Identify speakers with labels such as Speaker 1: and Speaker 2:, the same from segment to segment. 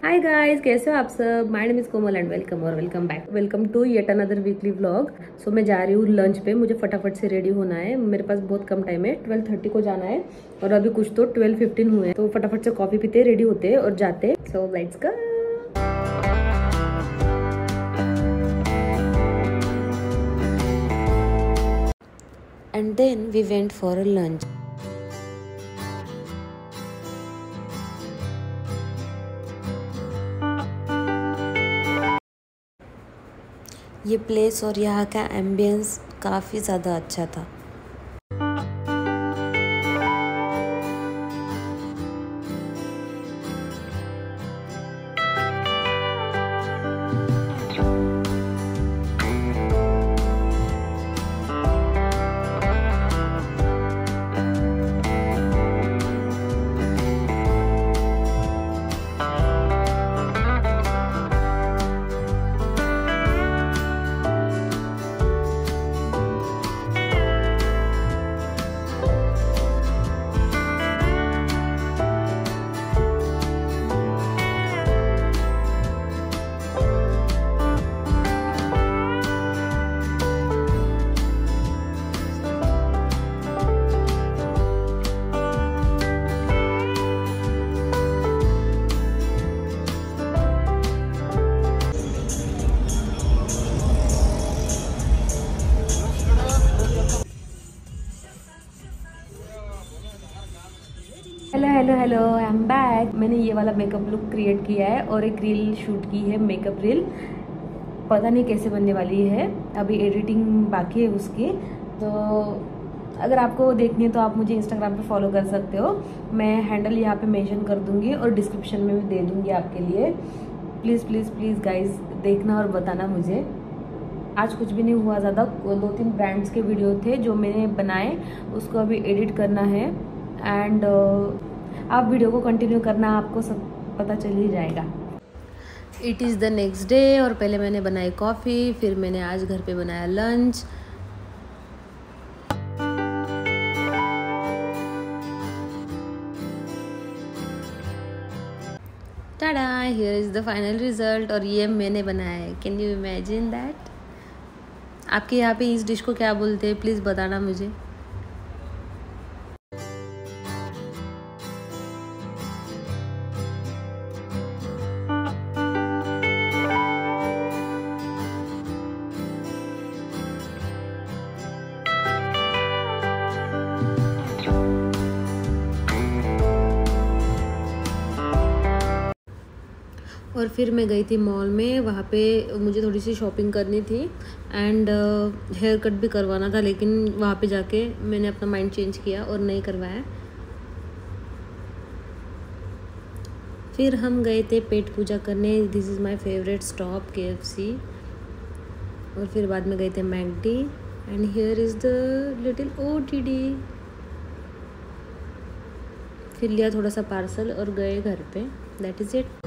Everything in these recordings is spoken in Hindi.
Speaker 1: हाय गाइस, कैसे हो आप सब। My name is Komal and welcome back. Welcome to yet another weekly vlog. So मैं जा रही हूँ लंच पे। मुझे फटाफट से रेडी होना है, मेरे पास बहुत कम टाइम है। 12:30 को जाना है और अभी कुछ तो 12:15 हुए हैं। तो फटाफट से कॉफी पीते, रेडी होते और जाते। So let's go. And then we went for a lunch. ये प्लेस और यहाँ का एम्बियंस काफ़ी ज़्यादा अच्छा था। Hello I am back. मैंने ये वाला मेकअप लुक क्रिएट किया है और एक रील शूट की है, मेकअप रील। पता नहीं कैसे बनने वाली है, अभी एडिटिंग बाकी है उसकी। तो अगर आपको देखनी है तो आप मुझे इंस्टाग्राम पे फॉलो कर सकते हो। मैं हैंडल यहाँ पे मेंशन कर दूंगी और डिस्क्रिप्शन में भी दे दूंगी आपके लिए। प्लीज़ प्लीज़ प्लीज़ गाइज देखना और बताना मुझे। आज कुछ भी नहीं हुआ ज़्यादा, 2-3 ब्रांड्स के वीडियो थे जो मैंने बनाए, उसको अभी एडिट करना है। एंड आप वीडियो को कंटिन्यू करना, आपको सब पता चल ही जाएगा। It is the next day और पहले मैंने बनाई कॉफ़ी, फिर मैंने आज घर पे बनाया lunch. Tada, here is the final result. और ये मैंने बनाया है। Can you imagine that. आपके यहाँ पे इस डिश को क्या बोलते हैं, प्लीज़ बताना मुझे। और फिर मैं गई थी मॉल में, वहाँ पे मुझे थोड़ी सी शॉपिंग करनी थी एंड हेयर कट भी करवाना था, लेकिन वहाँ पे जाके मैंने अपना माइंड चेंज किया और नहीं करवाया। फिर हम गए थे पेट पूजा करने। This is my favourite stop, KFC। और फिर बाद में गए थे McD and here is the little OTD। फिर लिया थोड़ा सा पार्सल और गए घर पे। That is it.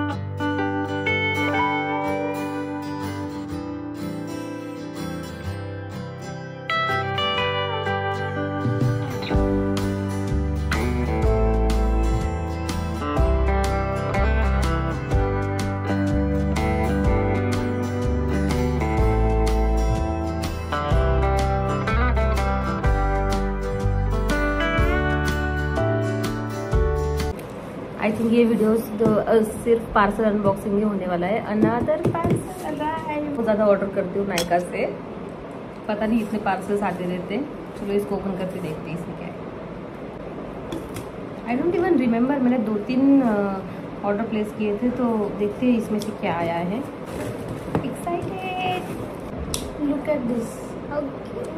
Speaker 1: I think ये वीडियोस सिर्फ पार्सल अनबॉक्सिंग ही होने वाला है। अनदर पार्सल बहुत ज़्यादा ऑर्डर करती हूँ नायका से, पता नहीं इतने पार्सल्स आते रहते। चलो इसको ओपन करके देखते हैं इसमें क्या है। आई डोंट इवन रिमेम्बर, मैंने 2-3 ऑर्डर प्लेस किए थे, तो देखते हैं इसमें से क्या आया है। Excited, look at this, how cute.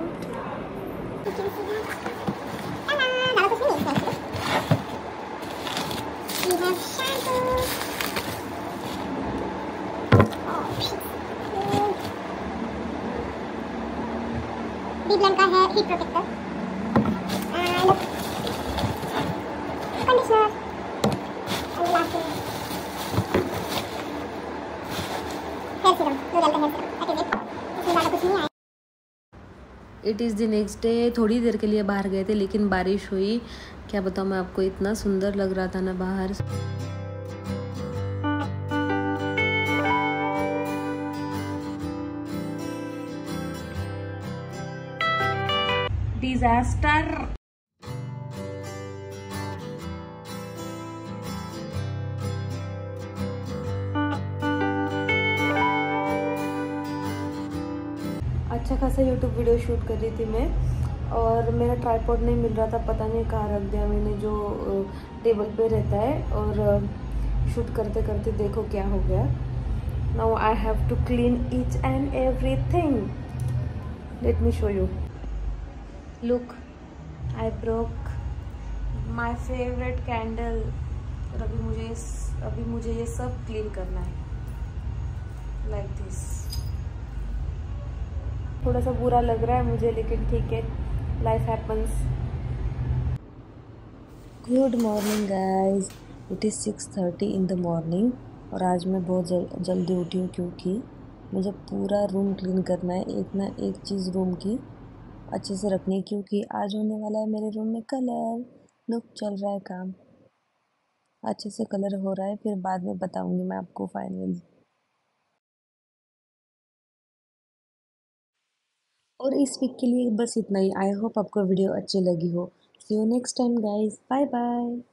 Speaker 1: We have shampoo. BBlunt का है heat protector and conditioner and last hair serum, जो डालते हैं हेयर सीरम। इसमें ज़्यादा कुछ नहीं आया। It is the next day. थोड़ी देर के लिए बाहर गए थे लेकिन बारिश हुई। क्या बताऊँ मैं आपको, इतना सुंदर लग रहा था ना बाहर। डिजास्टर। अच्छा खासा यूट्यूब वीडियो शूट कर रही थी मैं, और मेरा ट्राइपॉड नहीं मिल रहा था, पता नहीं कहाँ रख दिया मैंने, जो टेबल पे रहता है। और शूट करते करते देखो क्या हो गया। Now I have to clean each and everything. Let me show you. Look, I broke my favourite candle. और अभी मुझे ये सब क्लीन करना है, लाइक दिस। थोड़ा सा बुरा लग रहा है मुझे, लेकिन ठीक है, life happens. Good morning guys, it is 6:30 in the morning. और आज मैं बहुत जल्दी उठी हूँ, क्योंकि मुझे पूरा रूम क्लीन करना है। एक ना एक चीज़ रूम की अच्छे से रखनी है, क्योंकि आज होने वाला है मेरे रूम में कलर। लुक, चल रहा है काम, अच्छे से कलर हो रहा है, फिर बाद में बताऊंगी मैं आपको फाइनल। और इस वीक के लिए बस इतना ही। आई होप आपको वीडियो अच्छी लगी हो। See you next time guys, bye bye.